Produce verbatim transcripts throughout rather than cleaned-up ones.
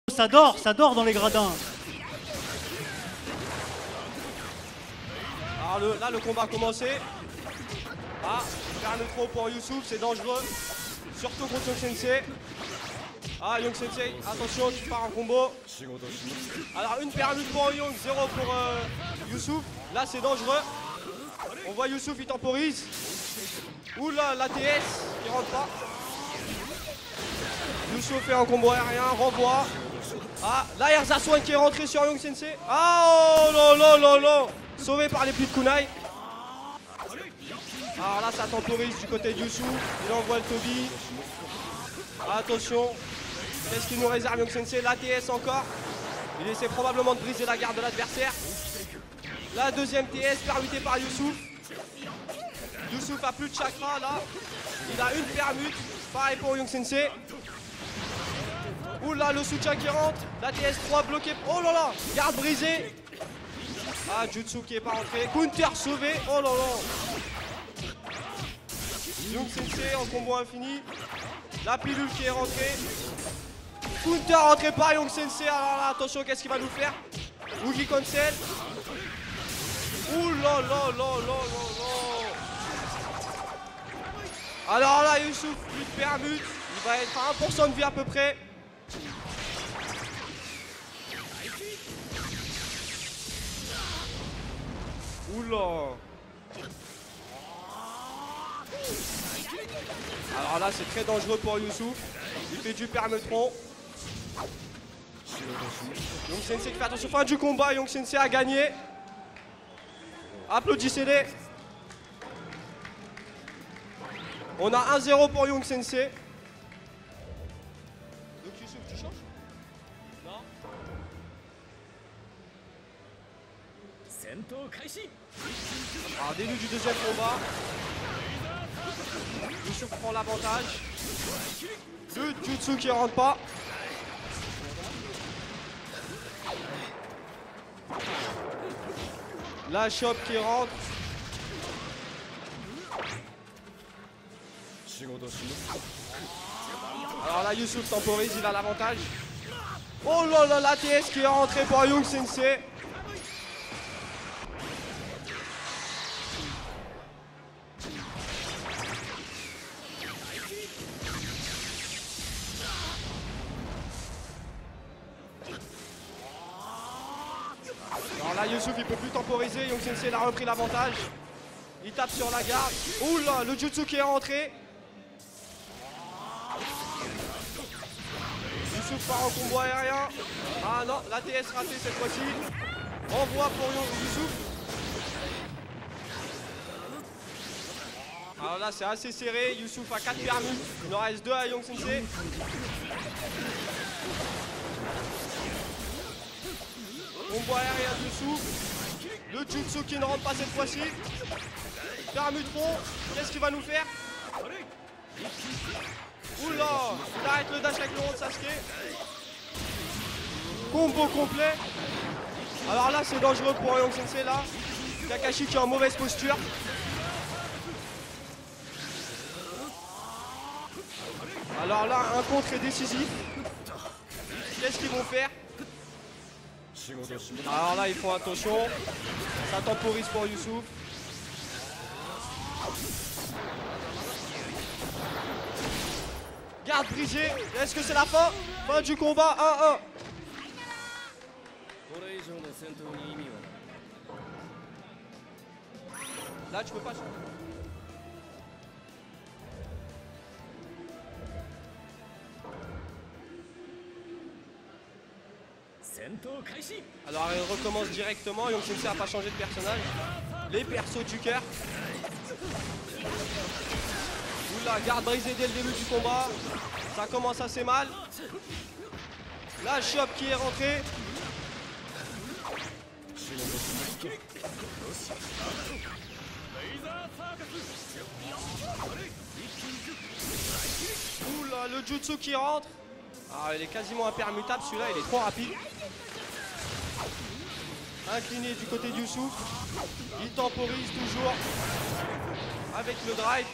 Ça dort, ça dort dans les gradins. Alors le, là le combat a commencé. Ah, faire le trop pour Youssouf, c'est dangereux. Surtout contre Young Sensei. Ah, Young Sensei, attention, tu pars en combo. Alors une permute pour Young, zéro pour euh, Youssouf. Là c'est dangereux. On voit Youssouf, il temporise. Oula, l'A T S qui rentre pas. Youssouf fait un combo aérien, renvoie. Ah, là Erza Swan qui est rentré sur Young Sensei. Ah, oh là là là là. Sauvé par les plis de kunai. Alors là ça temporise du côté de Youssouf. Il envoie le Toby. Attention. Qu'est-ce qu'il nous réserve Young Sensei? L'A T S encore. Il essaie probablement de briser la garde de l'adversaire. La deuxième T S permutée par Youssouf. Youssouf a plus de chakra là. Il a une permute. Pareil pour Young Sensei. Oula, le soutien qui rentre. La T S trois bloquée. Oh là là. Garde brisée. Ah, Jutsu qui est pas rentré. Counter sauvé. Oh là là. Young Sensei en combo infini. La pilule qui est rentrée. Counter rentré par Young Sensei. Alors là, attention, qu'est-ce qu'il va nous faire? Woogie cancel. Ouh là là là là là là. Alors là, Youssouf, plus de permute. Il va être à un pour cent de vie à peu près. Oula. Alors là c'est très dangereux pour Youssouf. Il fait du permetron. Young Sensei qui fait attention. Fin du combat, Young Sensei a gagné. Applaudissez-les. On a un zéro pour Young Sensei. Donc Youssouf, tu changes? Non. Alors début du deuxième combat. Youssouf prend l'avantage. Le Jutsu qui rentre pas. La chope qui rentre. Alors là Youssouf temporise, il a l'avantage. Oh là là, l'A T S qui est rentré pour Young Sensei. Alors là Youssouf il peut plus temporiser, Young Sensei a repris l'avantage. Il tape sur la garde. Oula, le Jutsu qui est rentré. Youssouf part en combo aérien. Ah non, l'A T S raté cette fois-ci. Renvoi pour Youssouf. Alors là c'est assez serré, Youssouf a quatre permutes. Il en reste deux à Young Sensei. Combo aérien dessous. Le Jutsu qui ne rentre pas cette fois-ci. Permutron. Qu'est-ce qu'il va nous faire? Oula. Il arrête le dash avec le rond de Sasuke. Combo complet. Alors là c'est dangereux pour Young Sensei là. Kakashi qui est en mauvaise posture. Alors là un contre est décisif. Qu'est-ce qu'ils vont faire? Alors là ils font attention. Ça temporise pour Youssouf. Garde brisée. Est-ce que c'est la fin? Fin du combat, un un. Là tu peux pas. Alors il recommence directement, Young Sensei n'a pas changé de personnage. Les persos du cœur. Oula, garde brisée dès le début du combat. Ça commence assez mal. La chope qui est rentrée. Oula, le Jutsu qui rentre. Ah, il est quasiment impermutable, celui-là, il est trop rapide. Incliné du côté de Youssouf. Il temporise toujours avec le drive.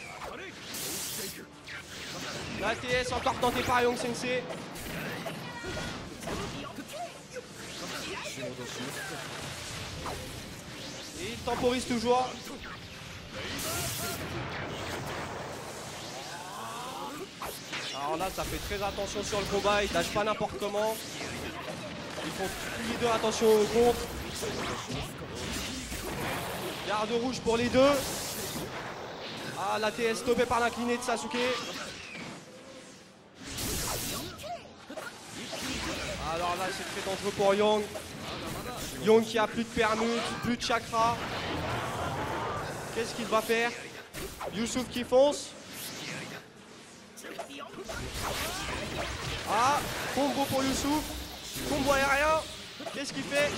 La T S encore tentée par Young Sensei. Et il temporise toujours. Alors là, ça fait très attention sur le combat, ils lâchent pas n'importe comment. Ils font tous les deux attention au contre. Garde rouge pour les deux. Ah, la T S stoppée par l'incliné de Sasuke. Alors là, c'est très dangereux pour Young. Young qui a plus de permute, plus de chakra. Qu'est-ce qu'il va faire? Youssouf qui fonce. Ah, combo pour Youssouf. Combo aérien. Qu'est-ce qu'il fait?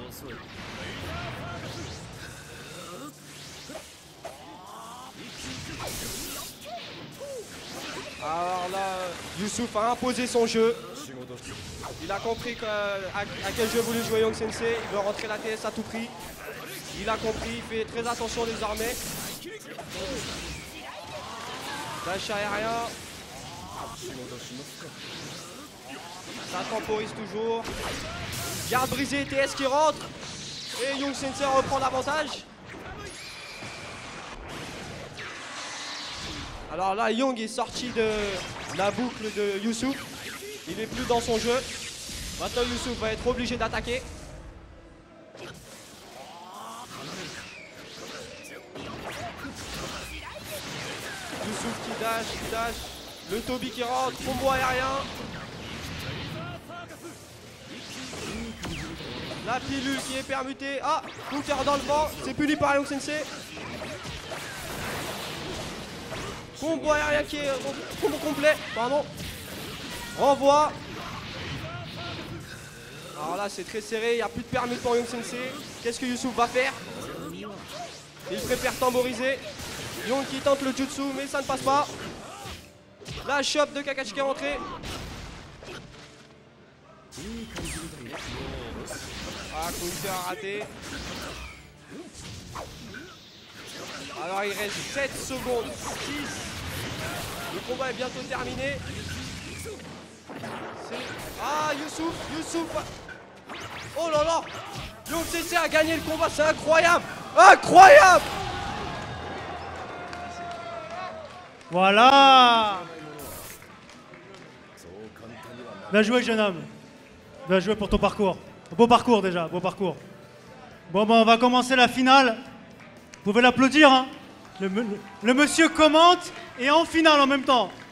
Alors là, Youssouf a imposé son jeu. Il a compris que, à, à quel jeu voulait jouer Young Sensei. Il veut rentrer la T S à tout prix. Il a compris, il fait très attention désormais. Dash aérien. Ça temporise toujours. Garde brisée, T S qui rentre. Et Young Sensei reprend l'avantage. Alors là, Young est sorti de la boucle de Youssouf. Il n'est plus dans son jeu. Maintenant, Youssouf va être obligé d'attaquer. Youssouf qui dash, qui dash. Le Toby qui rentre, combo aérien. La pilule qui est permutée. Ah, counter dans le vent. C'est puni par Young Sensei. Combo aérien qui est combo complet. Pardon. Renvoi. Alors là, c'est très serré. Il n'y a plus de permute pour Young Sensei. Qu'est-ce que Youssouf va faire? Il préfère tamboriser. Young qui tente le jutsu, mais ça ne passe pas. La chope de Kakashi qui est rentrée. Ah, counter raté. Alors il reste sept secondes. six. Le combat est bientôt terminé. Ah, Youssouf, Youssouf. Oh là là. Young Sensei a gagné le combat, c'est incroyable. Incroyable. Voilà. Bien joué, jeune homme. Bien joué pour ton parcours. Beau parcours déjà, beau parcours. Bon, ben, on va commencer la finale. Vous pouvez l'applaudir, hein. Le, le, le monsieur commente et en finale en même temps.